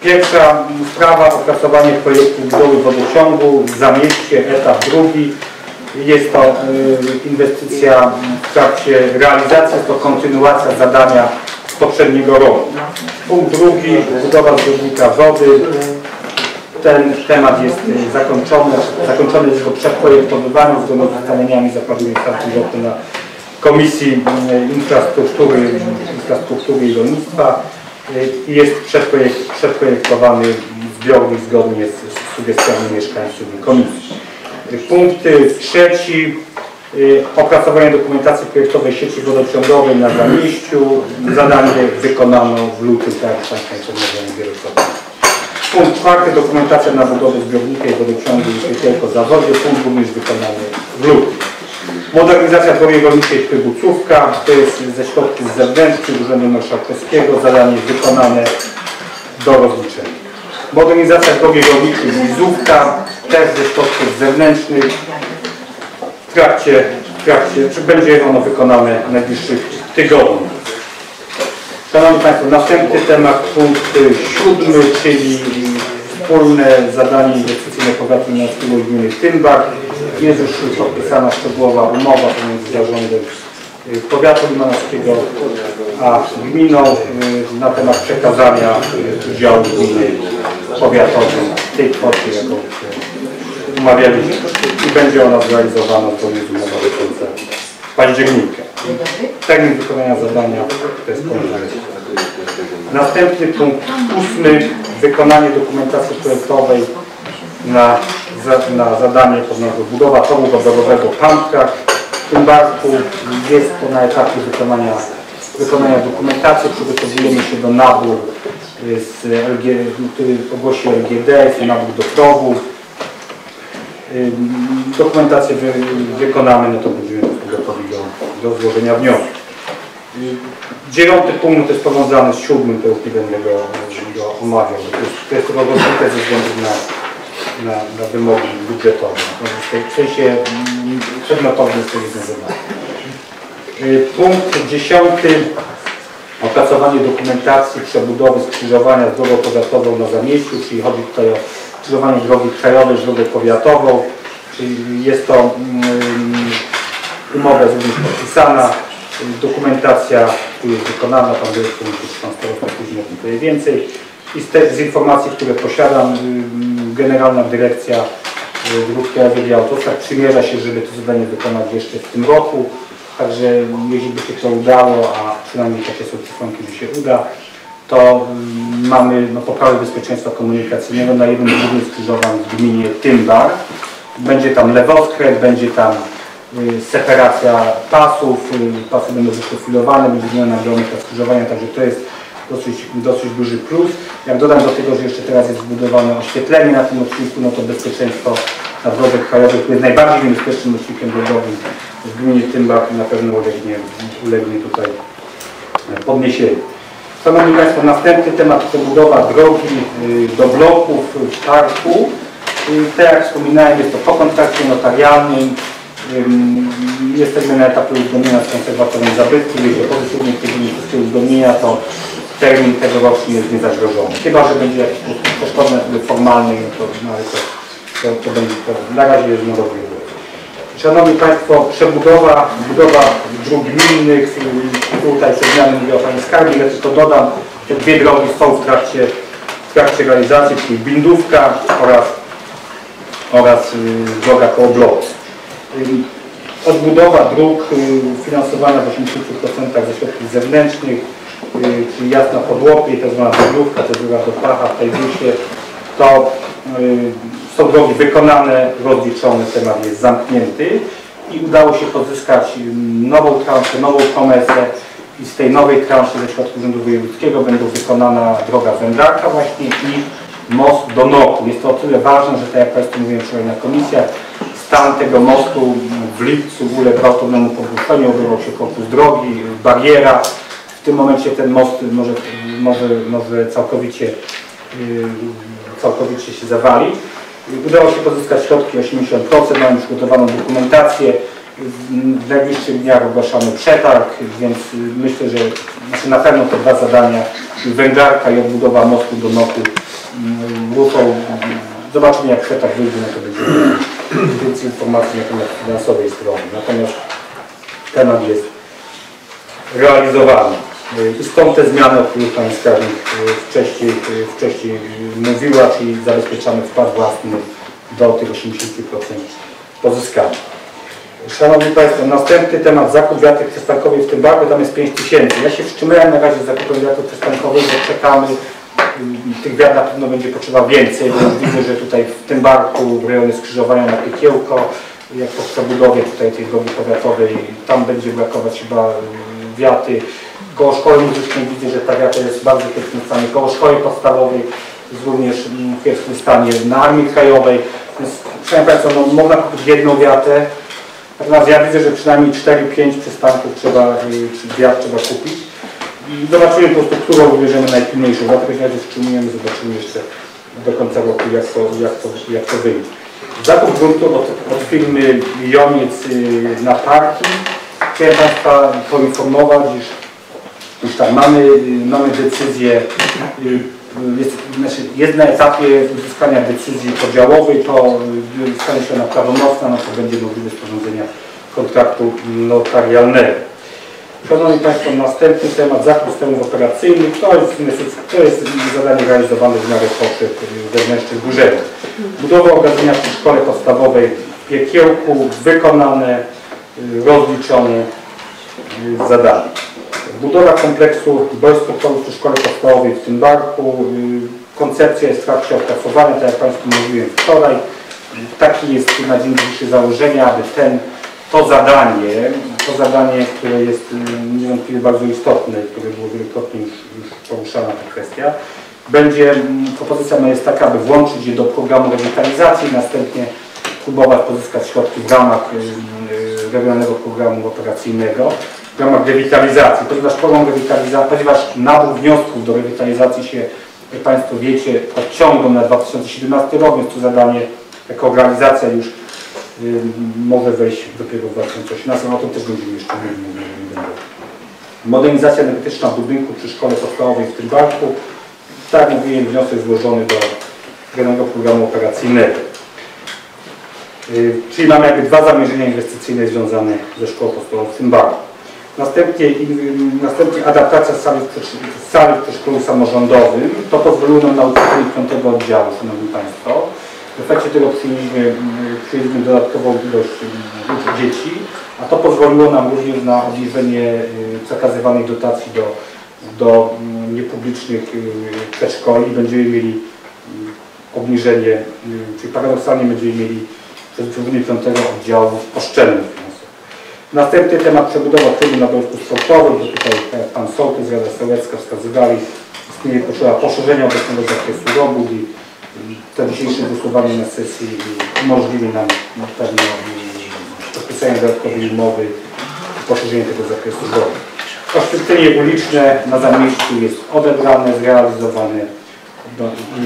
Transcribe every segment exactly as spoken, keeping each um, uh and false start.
Pierwsza sprawa, opracowanie projektu budowy wodociągu w Zamieście, etap drugi. Jest to inwestycja w trakcie realizacji, jest to kontynuacja zadania z poprzedniego roku. Punkt drugi, budowa zbiornika wody. Ten temat jest zakończony, zakończony jest jego przeprojektowywanie zgodnie z ustaleniami Zakładu Inwestycji Wodnych na Komisji Infrastruktury, Infrastruktury i Rolnictwa i jest przeprojekt, przeprojektowany zbiornik zgodnie z sugestiami mieszkańców Komisji. Punkt trzeci, opracowanie dokumentacji projektowej sieci wodociągowej na Zamieściu. Zadanie wykonano w lutym, tak jak Państwa informowałem wielokrotnie. Punkt czwarty, dokumentacja na budowę zbiornika i wodociągu i tylko zawodzie. Punkt również wykonany w lutym. Modernizacja drogi rolniczej Prybucówka, to jest ze środków zewnętrznych Urzędu Marszałkowskiego. Zadanie jest wykonane do rozliczenia. Modernizacja drogi rolniczej Lizówka, też ze środków zewnętrznych. W trakcie, w trakcie, czy będzie ono wykonane w najbliższych tygodniach. Szanowni Państwo, następny temat, punkt siódmy, czyli wspólne zadanie inwestycyjne powiatu limanowskiego i gminy Tymbak. Jest już podpisana szczegółowa umowa pomiędzy zarządem powiatu limanowskiego a gminą na temat przekazania udziału gminy powiatowym w tej kwocie, jaką umawialiśmy, i będzie ona zrealizowana zgodnie z umową do końca października. Termin wykonania zadania to jest koniec. Następny punkt ósmy, wykonanie dokumentacji projektowej na, za, na zadanie pod nazwą budowa toru wodorowego Pamtrak w Tymbarku. Jest to na etapie wykonania, wykonania dokumentacji. Przygotowujemy się do naboru, z L G, który ogłosi L G D, jest nabór do prowu. Dokumentację wy, wykonamy, no to będziemy gotowi do, do złożenia wniosku. Dziewiąty punkt jest powiązany z siódmym, to już nie będę go, go omawiał. To jest, to jest rozwiązane ze względu na, na, na wymogi budżetowe. W sensie przedmiotowym jest to jedno zadanie. Punkt dziesiąty. Opracowanie dokumentacji przebudowy skrzyżowania z drogą powiatową na Zamieściu, czyli chodzi tutaj o skrzyżowanie drogi krajowej z drogą powiatową. Czyli jest to um, umowa jest również podpisana, dokumentacja tu jest wykonana, pan dyrektor musi później o więcej. I z, te, z informacji, które posiadam, um, Generalna Dyrekcja Dróg Krajowych i Autostrad przymierza się, żeby to zadanie wykonać jeszcze w tym roku. Także jeśli by się to udało, a przynajmniej takie są przesłanki, że się uda, to um, mamy no, poprawę bezpieczeństwa komunikacyjnego na jednym z głównych skrzyżowań w gminie Tymbar. Będzie tam lewoskręt, będzie tam y, separacja pasów, y, pasy będą wyprofilowane, będzie zmiana geometria skrzyżowania, także to jest dosyć, dosyć duży plus. Jak dodam do tego, że jeszcze teraz jest zbudowane oświetlenie na tym odcinku, no to bezpieczeństwo na drodze krajowej, który jest najbardziej niebezpiecznym odcinkiem drogowym w gminie Tymbar, na pewno ulegnie, ulegnie tutaj podniesieniu. Szanowni Państwo, następny temat to budowa drogi y, do bloków w parku. Tak jak wspominałem, jest to po kontrakcie notarialnym. Jesteśmy na etapie uzgodnienia z konserwatorem zabytki. Jeśli pozytywnie wchodzimy wszystkie uzgodnienia, to termin tegoroczny jest niezagrożony. Chyba że będzie jakiś przeszkodzony formalny, to, no, to, to, to będzie to, na razie jest niedobry. Szanowni Państwo, przebudowa, budowa dróg gminnych. Tutaj przed zmianą mówiła Pani Skarbnik, ja tylko dodam, te dwie drogi są w trakcie, w trakcie realizacji, czyli Bindówka oraz oraz y, droga koło bloku. Y, odbudowa dróg y, finansowana w osiemdziesięciu procentach ze środków zewnętrznych, y, czyli Jasna Podłopie i to zwana Bindówka, to droga do Pacha w tej Tajdusie, to y, są drogi wykonane, rozliczone, temat jest zamknięty i udało się pozyskać nową transzę, nową promesę i z tej nowej transzy ze środków Urzędu Wojewódzkiego będą wykonana droga Wędarka właśnie i most do Noku. Jest to o tyle ważne, że tak jak Państwu mówiłem wczoraj na komisjach, stan tego mostu w lipcu uległ gwałtownemu podwyższeniu, odbywał się korpus drogi, bariera. W tym momencie ten most może, może, może całkowicie, całkowicie się zawalić. Udało się pozyskać środki osiemdziesiąt procent, mamy przygotowaną dokumentację. W najbliższych dniach ogłaszamy przetarg, więc myślę, że znaczy na pewno te dwa zadania, Węgarka i odbudowa mostu do Noku, Zobaczymy, jak przetarg wyjdzie, no to będzie więcej informacji na temat finansowej strony. Natomiast temat jest realizowany. I stąd te zmiany, o których Pani Skarbnik wcześniej, wcześniej mówiła, czyli zabezpieczamy wkład własny do tych osiemdziesięciu procent pozyskamy. Szanowni Państwo, następny temat, zakup wiatrów przystankowych w tym barku, tam jest pięć tysięcy. Ja się wstrzymałem na razie z zakupem wiatrów przystankowych, bo czekamy. Tych wiatr na pewno będzie potrzeba więcej, bo widzę, że tutaj w tym barku w rejonie skrzyżowania na Piekiełko, jak po przebudowie tutaj tej drogi powiatowej, tam będzie brakować chyba wiaty. Koło szkoły muzycznej widzę, że ta wiata jest w bardzo kiepskim stanie. Koło szkoły podstawowej jest również w kiepskim stanie. Na Armii Krajowej, więc proszę Państwa, no, można kupić jedną wiatę. Natomiast ja widzę, że przynajmniej cztery pięć przystanków trzeba, wiat trzeba kupić. I zobaczymy po prostu, którą wybierzemy najpilniejszą. Dlatego się wstrzymujemy, zobaczymy jeszcze do końca roku, jak to, jak to, jak to wyjdzie. Zakup gruntu od, od firmy Joniec na parking. Chciałem Państwa poinformować, iż, iż tak, mamy, mamy decyzję, jest, znaczy jest na etapie uzyskania decyzji podziałowej, to gdy stanie się ona prawomocna, no to będzie możliwe sporządzenia kontraktu notarialnego. Szanowni Państwo, następny temat, zakup systemów operacyjnych, to jest, to jest zadanie realizowane w miarę potrzeb wewnętrznych urzędów. Budowa ogrodzenia przy szkole podstawowej w Piekiełku, wykonane, rozliczone zadanie. Budowa kompleksu boiskowego przy szkole podstawowej w tym barku. Koncepcja jest w trakcie opracowania, tak jak Państwu mówiłem wczoraj. Taki jest na dzień dzisiejszy założenie, aby ten, to zadanie, to zadanie, które jest niewątpliwie bardzo istotne, które było wielokrotnie już, już poruszana ta kwestia, będzie, propozycja moja jest taka, aby włączyć je do programu rewitalizacji i następnie próbować pozyskać środki w ramach regionalnego programu operacyjnego, w ramach rewitalizacji, ponieważ program rewitalizacji, ponieważ nabór wniosków do rewitalizacji się, jak Państwo wiecie, odciągnął na dwa tysiące siedemnasty rok, więc to zadanie jako realizacja już y, może wejść dopiero w dwa tysiące osiemnastym, o tym też będziemy jeszcze mówić. Modernizacja energetyczna budynku przy szkole podstawowej w tym barku. Tak jak mówiłem, wniosek złożony do regionalnego programu operacyjnego. Y, czyli mamy jakby dwa zamierzenia inwestycyjne związane ze szkołą podstawową w tym barku. Następnie, następnie adaptacja sali w, sali w przedszkolu samorządowym. To pozwoliło nam na utworzenie piątego oddziału, Szanowni Państwo. W efekcie tego przyjęliśmy, przyjęliśmy dodatkową ilość dzieci, a to pozwoliło nam również na obniżenie przekazywanej dotacji do, do niepublicznych przedszkoli. Będziemy mieli obniżenie, czyli paradoksalnie będziemy mieli utworzenie piątego oddziału oszczędnych. Następny temat, przebudowa trybu na boisku sportowym, bo tutaj Pan Sołtys, Rada Sołecka wskazywali, istnieje potrzeba poszerzenia obecnego zakresu robót i to dzisiejsze głosowanie na sesji umożliwi nam na pewno podpisanie dodatkowej umowy i poszerzenie tego zakresu robót. Oświetlenie uliczne na Zamieściu jest odebrane, zrealizowane i,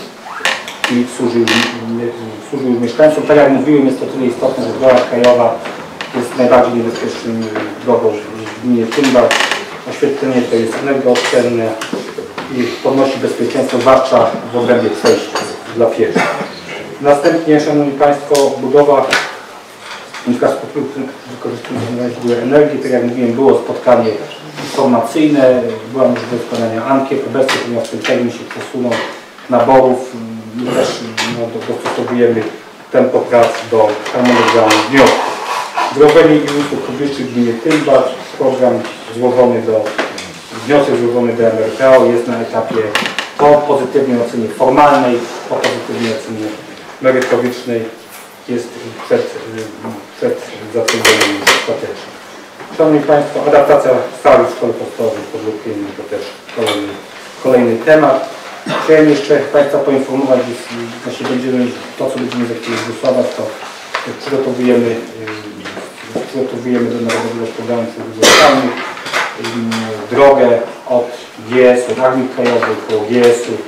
i służy, służy mieszkańcom. Tak jak mówiłem, jest to tyle istotne, że droga krajowa jest najbardziej niebezpiecznym drogą w gminie Tymbak. Oświetlenie to jest energooszczędne i podnosi bezpieczeństwo, zwłaszcza w obrębie przejść dla pieszych. Następnie, Szanowni Państwo, budowa infrastruktury wykorzystującej źródła energii. Tak jak mówiłem, było spotkanie informacyjne, była możliwość wykonania ankiet. Obecnie, ponieważ ten termin się przesunął naborów, my też no, dostosowujemy tempo prac do harmonogramu wniosków. Wdrożenie i usług publicznych gminy Tymbak, program złożony do, wniosek złożony do M R P O jest na etapie po pozytywnej ocenie formalnej, po pozytywnej ocenie merytorycznej, jest przed, przed zatwierdzeniem ostatecznym. Szanowni Państwo, adaptacja sali w szkole podstawowej pod Lublinie to też kolejny, kolejny temat. Chciałem jeszcze Państwa poinformować, że jeśli będziemy, to co będziemy za chwilę głosować, to przygotowujemy przygotowujemy do Narodowego Programu Przebudowy drogę od G S u, od Armii Krajowej, koło G S u,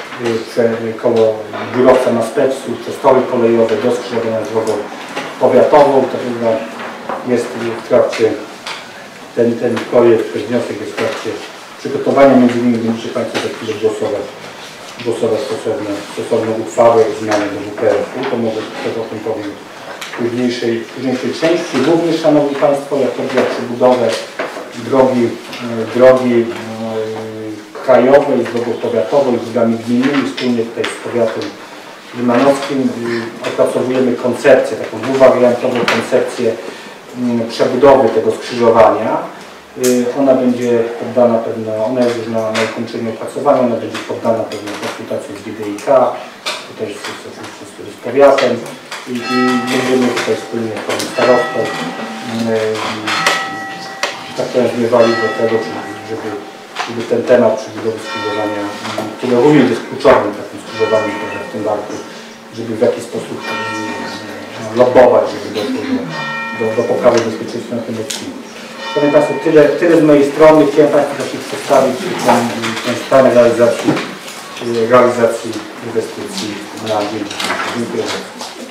koło biurowca Maspecku, przez tory kolejowe do skrzyżowania z drogą powiatową. Ta droga jest w trakcie, ten, ten projekt, ten wniosek jest w trakcie przygotowania, między innymi będziecie Państwo za chwilę głosować głosować stosowne, stosowne uchwały, zmiany do W P R-u. To może też o tym powiem w późniejszej, późniejszej części. Również, Szanowni Państwo, jak chodzi o przebudowę drogi, drogi krajowej, z drogą powiatową, z drogami gminnymi, wspólnie tutaj z powiatem limanowskim opracowujemy koncepcję, taką dwuwariantową koncepcję przebudowy tego skrzyżowania. Ona będzie poddana pewno, ona jest już na, na ukończeniu opracowania, ona będzie poddana pewną konsultacją z G D I K, tutaj z, z, z, z powiatem i, i będziemy tutaj wspólnie z panem starostą tak powiem zmierzali do tego, żeby, żeby ten temat przebudowy skrzyżowania, który również jest kluczowym takim skrzyżowaniem w tym barku, żeby w jakiś sposób lobbować, żeby doszło do, do, do poprawy bezpieczeństwa na tym odcinku. Szanowni Państwo, tyle, tyle z mojej strony. Chciałem Państwu też przedstawić ten, ten stan realizacji, realizacji inwestycji na dzień dzisiejszy. Dziękuję bardzo.